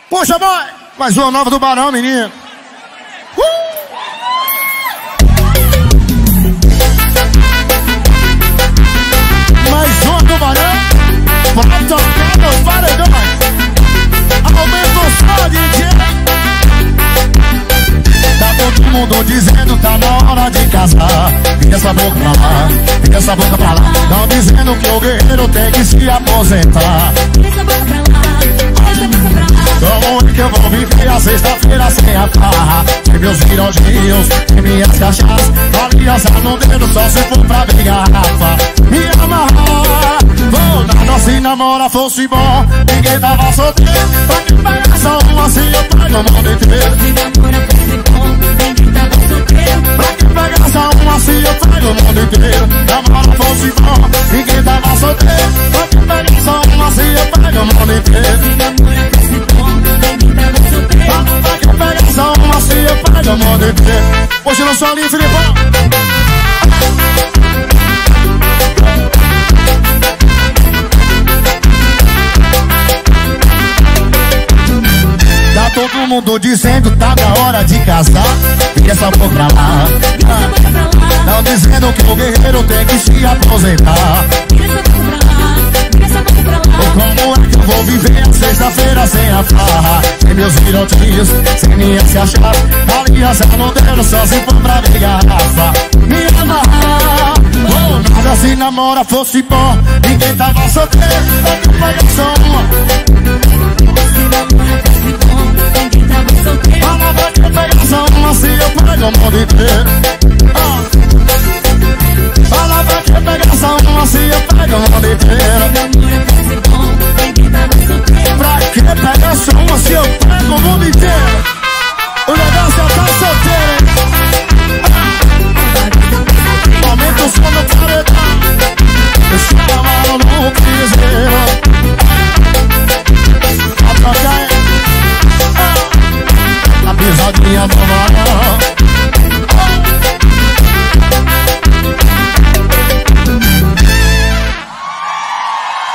Puxa, boy! Mais uma nova do Barão, menino. Mais uma do Barão. Vai tocar no paredão. Aumenta o som, DJ. Tá todo mundo dizendo tá na hora de casar. Fica essa boca pra lá, fica essa boca pra lá. Tão dizendo que o guerreiro tem que se aposentar. Fica essa boca pra lá, fica essa boca pra lá. Como é que eu vou viver a sexta-feira sem a farra? Sem meus virodinhos, sem minhas cachaças, aliança no dedo só se for pra ver garrafa. Me amarrar, vou nada se namora fosse bom. Ninguém tava solteiro, pra que pegar só uma assim eu pego o mundo inteiro. Se namora fosse bom, ninguém tava solteiro. Pra que pegar só uma assim eu pego o mundo inteiro. Namora fosse bom, ninguém tava solteiro. Pra que pegar só uma assim eu pego o mundo inteiro. Se namora fosse bom, ninguém tava solteiro. Pra que pegar só uma assim eu pego o mundo inteiro. Hoje não sou ali, Filipão. Tá todo mundo dizendo tá na hora de casar. Fica essa boca pra lá. Fica essa boca pra lá. Tão dizendo que o guerreiro tem que se aposentar. Fica essa boca pra lá, fica essa boca pra lá. Como é que eu vou viver a sexta-feira sem a farra? Sem meus virotinhos, sem minha se achar. Aliança no dedo só se for pra ver garrafa. Me amarrar, oh, nada se namora fosse bom. Ninguém tava solteiro, pra que pagar só uma. Se namora fosse bom, ninguém tava solteiro. Fala, vai que pegar só uma se eu pego o mundo inteiro. Fala, vai que pegar só uma se eu pego o mundo inteiro. Namora fosse bom, ninguém tava solteiro. Pra que pegar só uma se eu pego o mundo inteiro? O negócio é tá solteiro, hein? Aumenta o som do paredão. Deixa eu amar no piseiro. A troca é a pisadinha do Barão.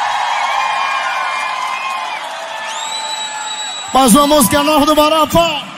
Mais uma música nova do Barão, pô.